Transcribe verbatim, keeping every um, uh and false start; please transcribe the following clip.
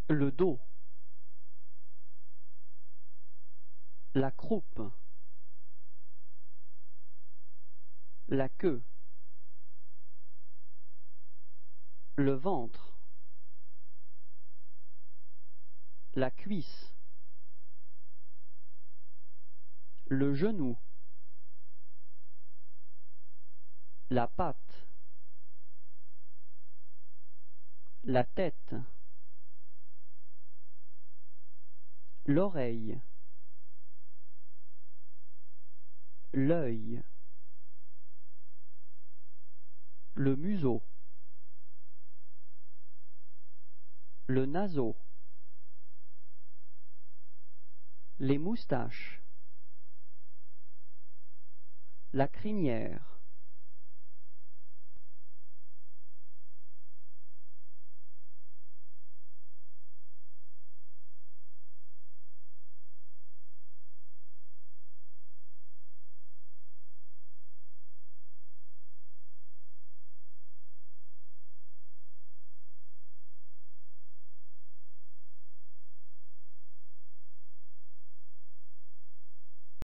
le dos, la croupe, la queue, le ventre, la cuisse, le genou, la patte, la tête, l'oreille, l'œil, le museau, le naseau, les moustaches, la crinière,